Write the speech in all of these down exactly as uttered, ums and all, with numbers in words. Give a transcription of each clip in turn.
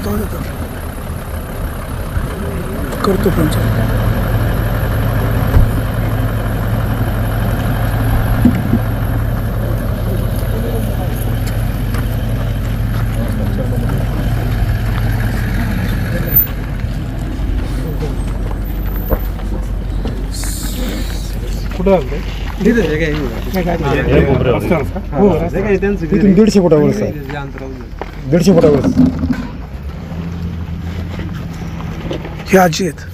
करतो पंचायत. कुठं दीडशे फुटावर दीडशे फुटावर हे आजी आहेत.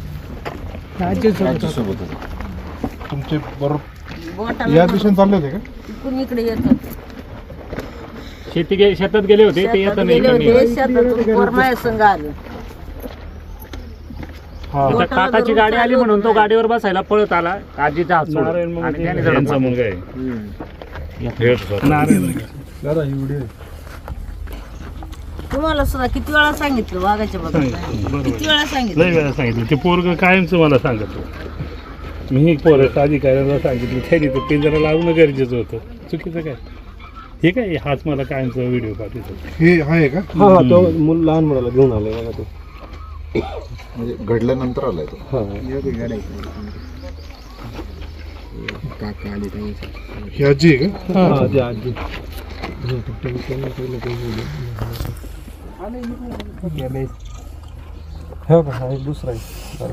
तुमचे बरोबर या दिशेने चालले होते का? तिकडून इकडे येतात. शेती गे शेतात गेले होते ते येतात नाही गेले शेतातून पोरमाया संघ आले. आता काकाची गाडी आली म्हणून तो गाडीवर बसायला पळत आला. आजीचा हात सोडून आणि त्याने त्यांचा मुलगा आहे. दादा ही व्हिडिओ तुम्हाला सुद्धा किती वेळा सांगितलं वाघाच्या बद्दल? किती वेळा सांगितलं? लय वेळा सांगितलं. ते पोरग कायमच मला सांगतो. मी पोरं अधिकाऱ्यांना सांगितलं त्यांनी ते पिंजरा लावणं गरजेचं होतं. चुकीचं काय हे काय? हाच मला कायमचा व्हिडिओ पाठवतो. हे आहे का? हा हा तो मुल लहान मुलाला घेऊन आलाय बघा तो. म्हणजे घडल्यानंतर आलाय तो. ही आजी आहे का? हा आजी आजी हो का? हा दुसरा आहे.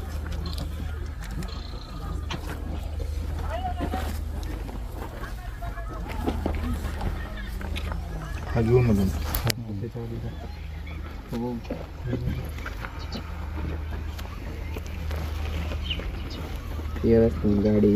हा घेऊन मधून गाडी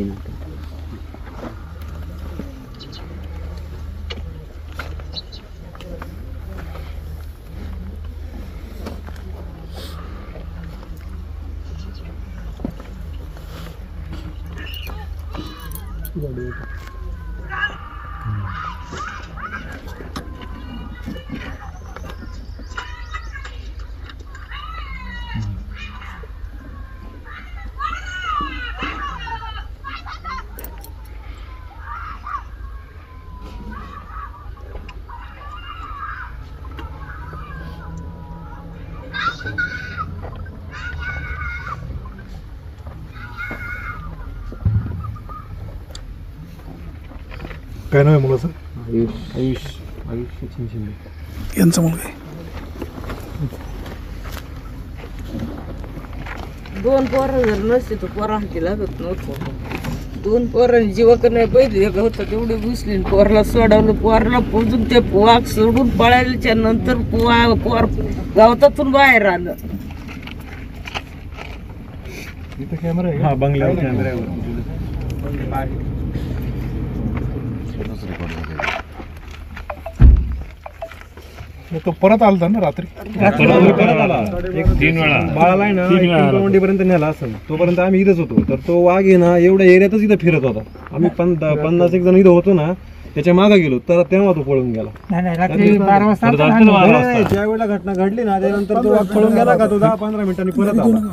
काय नाव आहे मुलाचं? आयुष आयुष आयुष शिंदे यांचा मुलगा आहे. दोन पोरं जर नसते तर पोरा हाती लागत नव्हतं. दोन पोरांनी जीवाक नाही पहिले एक होतं तेवढी घुसली. पोरला सोडवलं. पोरला पोजून ते वाघ सोडून पळायच्या नंतर पोवा पोर गावतातून बाहेर आलं. इथं कॅमेरा आहे. हा बंगल्यावर कॅमेरा आहे. तो परत आलता ना रात्री? परत आला तीन वेळा. बाळाला आहे ना पिंपळवंडीपर्यंत नेला असेल. तोपर्यंत आम्ही इथंच होतो. तर तो वाघ आहे ना एवढ्या एरियातच इथं फिरत होता. आम्ही पन्नास एक जण इथं होतो ना त्याच्या मागे गेलो तर तेव्हा तो पळून गेला. ज्या वेळेला घटना घडली ना त्यानंतर तो वाघ पळून गेला का तो दहा पंधरा मिनिटांनी परत आला.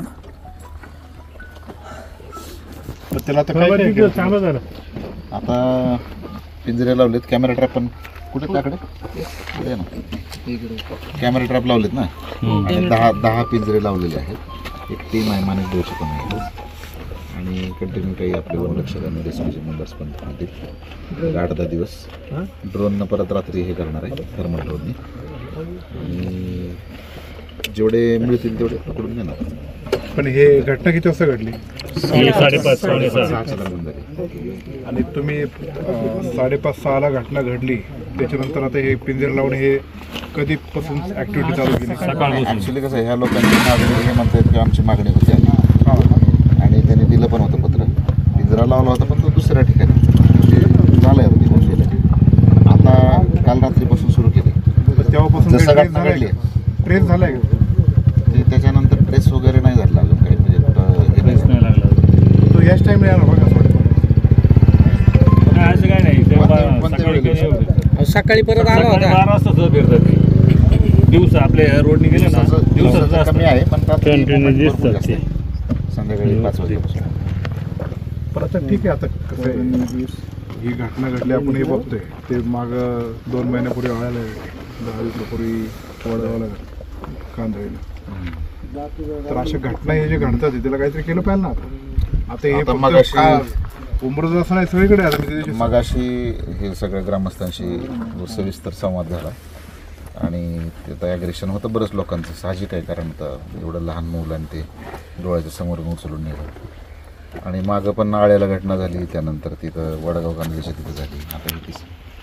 त्याला आता काय चांगलं झालं. आता पिंजरे लावलेत. कॅमेरा ट्रॅप पण कुठे त्याकडे आहे ना. कॅमेरा ट्रॅप लावलेत ना. आणि दहा दहा पिंजरे लावलेले आहेत. एक टीम आहे माणिक दोषी पण आहे आणि कंटिन्यू काही आपले वनरक्षक आणि रेस्क्यूचे मेंबर्स पण राहतील. आठ दहा दिवस ड्रोननं परत रात्री हे करणार आहे थर्मल ड्रोननी. आणि जेवढे मिळतील तेवढे पकडून घेणार. पण हे घटना किती वाजता घडली? साडेपाच सहाच्या दरम्यान झाली. आणि तुम्ही अं, साडेपाच सहाला घटना घडली त्याच्यानंतर आता हे पिंजरे लावणे हे कधीपासून ऍक्टिव्हिटी चालू केली? ॲक्च्युली कसं आहे ह्या लोकांची मागणी हे म्हणतात की आमची मागणी होती आणि त्यांनी दिलं पण होतं पत्र. पिंजरा लावला होता पण तो दुसऱ्या ठिकाणी झालंय होती गेलं. आता काल रात्रीपासून सुरू केले. तेव्हापासून जसं घटना घडली ट्रेस झालाय का? ते त्याच्यानंतर ट्रेस वगैरे नाही झाला अजून काही. म्हणजे ट्रेस नाही लागला तो याच टाइमला येणार बघा. असं काय नाही. सकाळी परत आला होता. बारा वाजता फिरतात ते दिवस आपल्या रोडने गेले ना दिवसाचं कमी आहे पण कंटिन्यू दिसतात ते. संध्याकाळी पाच वाजल्यापासून. पण आता ठीक आहे. आता कसं आहे ही घटना घडली आपण हे बघतोय ते माग दोन महिन्यापूर्वी आळ्याला दहा दिवसापूर्वी वडगावला कांदळीला. तर अशा घटना हे जे घडतात त्याला काहीतरी केलं पाहिजे ना आता. आता हे आता फक्त मगाशी- का- उमरत असं नाही सगळीकडे आता मी त्या दिवशी मगाशी हे सगळ्या ग्रामस्थांशी सविस्तर संवाद झाला आणि तिथं ॲग्रेशन होतं बरंच लोकांचं, साहजिक आहे, कारण आता एवढं लहान मुलं आणि ते डोळ्याच्या समोरून उचलून नेलं. आणि मागं पण नाळ्याला घटना झाली, त्यानंतर तिथं वडगाव कांदळीच्या तिथं झाली. आता हे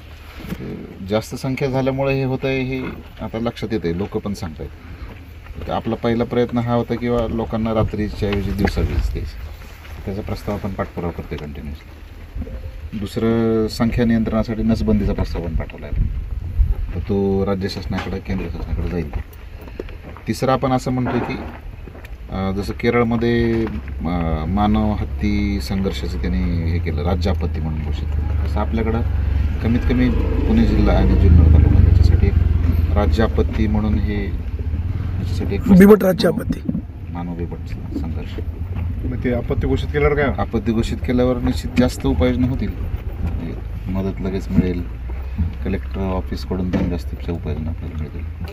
तीस जास्त संख्या झाल्यामुळे हे होतं आहे हे आता लक्षात येतं आहे, लोक पण सांगत आहेत. आपला पहिला प्रयत्न हा होता किंवा लोकांना रात्रीच्या ऐवजी दिवसा वीज द्यायची, त्याचा प्रस्ताव आपण पाठपुरावा करते कंटिन्युअसली. दुसरं संख्या नियंत्रणासाठी नसबंदीचा प्रस्ताव पण पाठवला आहे, तर तो राज्य शासनाकडे केंद्र शासनाकडे जाईल. तिसरं आपण असं म्हणतो की अं, जसं केरळमध्ये अं, मानव हत्ती संघर्षाचं त्यांनी हे केलं, राज्य आपत्ती म्हणून घोषित केलं, तसं आपल्याकडं कमीत कमी पुणे जिल्हा आणि जुन्नर तालुका त्याच्यासाठी एक राज्य आपत्ती म्हणून हे त्याच्यासाठी एक बिबट राज्य आपत्ती, मानव बिबट संघर्ष. मग ते आपत्ती घोषित केल्यावर काय आपत्ती घोषित केल्यावर निश्चित जास्त उपाययोजना होतील, म्हणजे मदत लगेच मिळेल, कलेक्टर ऑफिसकडून पण जास्तीच्या उपाययोजना आपल्याला मिळतील.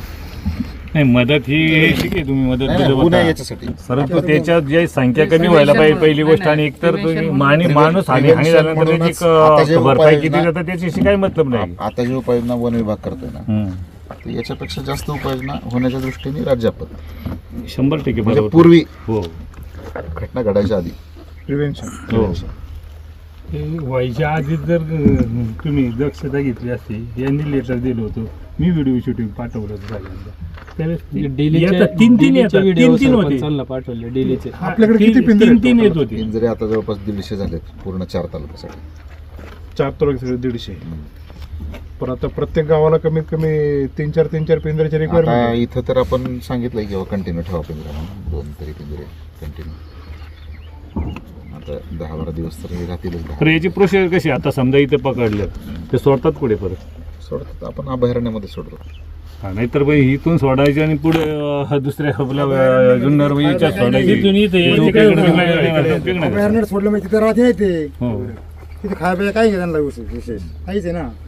नाही, मदत ही ठीक आहे, तुम्ही मदत नाही, दिली नाही, पुन्हा होता. याच्यासाठी परंतु त्याच्यात जी संख्या कमी व्हायला पाहिजे पहिली गोष्ट, आणि एकतर तुम्ही माणी माणूस हानी हानी झाल्यानंतर त्याची आता जे क- भरपाई किती उपाययोजना- जातं त्याच्याशी काही मतलब नाही. आता जी उपाययोजना वन विभाग करतोय ना, हम्म. तर याच्यापेक्षा जास्त उपाययोजना होण्याच्या दृष्टीने राज्य आपत्ती शंभर टक्के म्हणजे बरोबर. पूर्वी हो घटना घडायच्या आधी प्रिव्हेन्शन. हो. हे व्हायच्या आधी जर अं, तुम्ही दक्षता घेतली असती, यांनी लेटर दिलं होतं, मी व्हिडिओ शूटिंग पाठवलं होतं सगळ्यांना. त्यावेळेस ते- येतात, तीन तीन येतात, तीन तीन होते पाठवले डेलीचे. हा, आपल्याकडे तीन- किती पिंजरे तीन आहेत तीन येत total? होते. पिंजरे आता जवळपास दीडशे झालेत पूर्ण चार तालुक्यासाठी. चार तालुके सगळे दीडशे. पण आता प्रत्येक गावाला कमीत कमी तीन चार तीन चार पिंजऱ्याचे आता रिक्वायरमेंट. इथं तर आपण सांगितलंय की कंटिन्यू ठेवा पिंजरा म्हणून, दोन तरी पिंजरे कंटिन्यू. आता दहा बारा दिवस तर हे राहतीलच. तर याची प्रोसेस कशी, आता समजा इथे पकडलं ते सोडतात पुढे परत, सोडतात आपण अभयारण्यामध्ये सोडतो. हा, नाहीतर बाई इथून सोडायचे आणि पुढे अं, दुसऱ्या आपल्या अं, जुन्नर याच्यात सोडायची. अभयारण्यात सोडलं म्हणजे तिथे राहते नाही ते, हो. तिथे खाय प्याय काही नाही त्यांना विशेष विशेष काहीच आहे ना.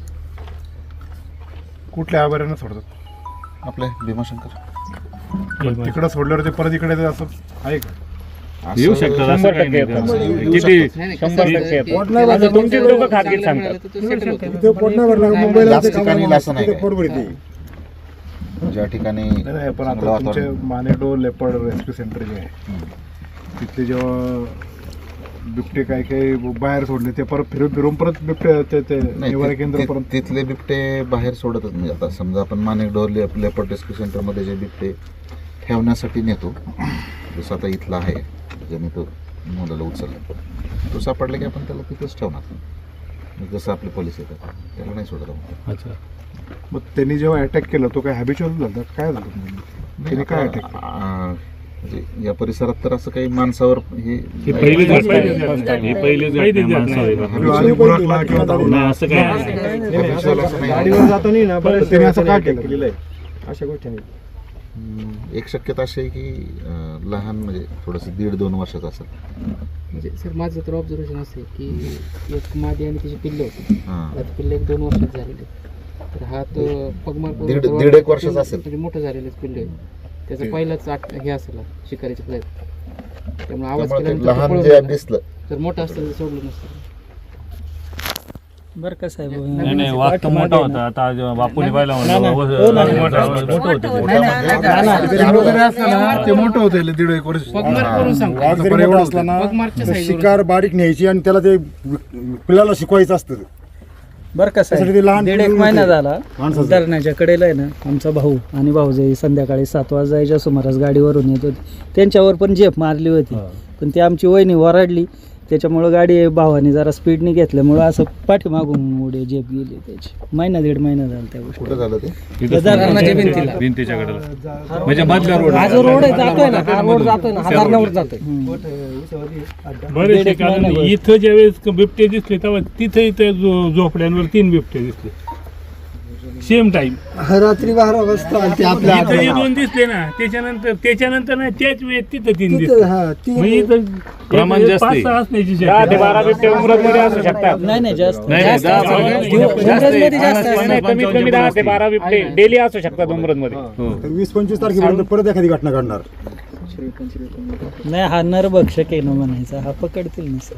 कुठल्या अभयारण्यात सोडतात आपले भीमाशंकर तिकडं सोडल्यावर ते परत इकडे असं आहे का? असं येऊ शकतात, असं शंभर काही टक्के नाही. येतात. येऊ किती शकतात. शंभर टक्के येतात. पोट नाही आता भरलं, तुमचे लोक खाजगी सांगतात. तिथे पोट नाही भरलं का मुंबईला जास्त ते कामाला ठिकाणी असं नाही तिथे काय. पोट भरते. ज्या ठिकाणी नाही, नाही, पण चांगलं आता तुमचे वातावरण. मानेडो लेपर्ड रेस्क्यू सेंटर जे आहे हम्म. तिथले जेव्हा बिबटे काय काय बाहेर सोडले ते परत फिरून फिरून परत बिबटे ते- ते नाही, निवारा ति- केंद्र ति- परत तिथले बिबटे बाहेर सोडतच नाही. आता समजा आपण माणिकडोर लेपर्ड रेस्क्यू सेंटरमध्ये जे बिबटे ठेवण्यासाठी नेतो, जसं आता इथला आहे ज्याने तो मुलाला उचलला, तो सापडला की आपण त्याला तिथंच ठेवणार. जसं आपली पॉलिसी येतात त्याला नाही सोडत आपण. अच्छा. मग त्यांनी जेव्हा अटॅक केला तो काय हॅबिच्युअल झाला काय झालं त्यांनी काय अटॅक आ- म्हणजे या परिसरात तर असं काही माणसावर हे हे पहिली घटना आहे. हे पहिलीच घटना आहे माणसावर. आणि बुरकला किंवा धावला. नाही, असं काही नाही. habitual असं नाही. गाडीवर जातो नाही ना तर त्यांनी असं का केलं? केलेलं आहे. अशा गोष्टी आहेत. हम्म, एक शक्यता अशी आहे की अं, लहान म्हणजे थोडंसं दीड दोन वर्षाचं असेल. म्हणजे सर माझं तर ऑब्झर्वेशन असं आहे की एक मादी आणि तिची पिल्लं होती. हां. आता पिल्लं एक दोन वर्षात झालेले. तर हा तो पगमार करून दीड- परवा- दीड एक वर्षाचा असेल. म्हणजे मोठं झालेलं पिल्लं आहे. त्याचा पहिलाच आट हे असेल शिकारीचा प्रयत्न. त्यामुळे आवाज त्यामुळे ते केल्यानंतर लहान पळून जे गेला. दिसलं तर मोठं असतं तर सोडलं नसतं. बरं का साहेब, नाही नाही, वाघ तर मोठा होता. आता आज बापूने पाहिला म्हणलं, व- मोठा मोठा होतं ते. वगैरे असलं ना ते मोठं होतं दीड एक वर्ष. पगमार करून सांगतो. वाघ जरी मोठा असला ना पगमारच्या तर साईजवर शिकार बारीक न्यायची आणि त्याला ते पिल्लाला शिकवायचं असतं. बरं का त्यासाठी ते साहेब, लहान दीड एक पिल्लू महिना होते. झाला माणसाचं. धरणाच्या कडेला आहे ना आमचा भाऊ आणि भाऊजाई संध्याकाळी सात वाजायच्या सुमारास गाडीवरून येत होती. त्यांच्यावर पण झेप मारली होती, पण ती आमची वहिनी ओरडली. त्याच्यामुळं गाडी भावाने जरा स्पीडने घेतल्यामुळं असं पाठीमागून उडे झेप गेली त्याची. महिना दीड महिना झाला त्या गोष्टी. कुठं झालं ते? तिथं धरणाच्या भिंतीला. भिंतीच्या कडेला. म्हणजे मधला रोड हा जो रोड आहे जातोय ना, हा रोड जातोय ना, हा धरणावर जातोय. बरेचसे, कारण इथं ज्यावेळेस बिबटे दिसले तेव्हा तिथे इथे झोपड्यांवर तीन बिबटे दिसले. सेम टाइम रात्री बारा वाजता ते आपल्या इथं हे दोन दिसले ना, त्याच्यानंतर त्याच्यानंतर ना त्याच वेळेत तिथं तीन दिसले. मग इथं प्रमाण जास्त आहे. पाच सहा असण्याची दहा ते बारा बिबटे उमरतमध्ये असू शकतात. नाही नाही जास्त नाही, नाही, जास्त दहा- असतात. जास्त आहे. उमरतमध्ये जास्त असतात. नाही, कमीत कमी दहा ते बारा बिबटे डेली असू शकतात उमरतमध्ये. तर वीस पंचवीस तारखेपर्यंत परत एखादी घटना घडणार. नाही हा नरभक्षक आहे ना म्हणायचा, हा पकडतील ना सर.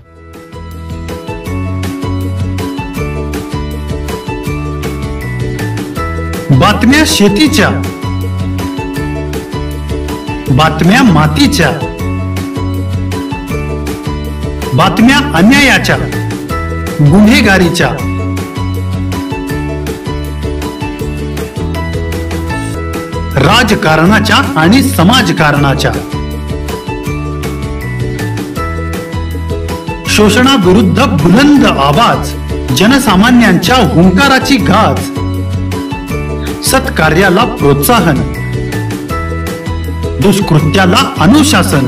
बातम्या शेतीच्या, बातम्या मातीच्या, बातम्या अन्यायाच्या, गुन्हेगारीच्या, राजकारणाच्या आणि समाजकारणाच्या, शोषणाविरुद्ध बुलंद आवाज, जनसामान्यांच्या हुंकाराची गाज, सत्कार्याला प्रोत्साहन, दुष्कृत्याला अनुशासन,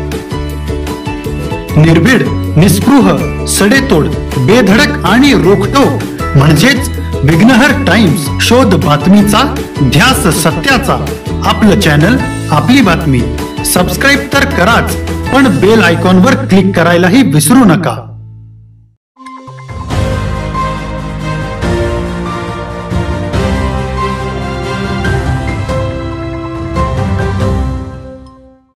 निर्भीड, निस्पृह, सडेतोड, बेधडक आणि रोखटोक म्हणजेच विघ्नहर टाइम्स. शोध बातमीचा, ध्यास सत्याचा. आपलं चॅनल, आपली बातमी. सबस्क्राईब तर कराच, पण बेल आयकॉनवर क्लिक करायलाही विसरू नका.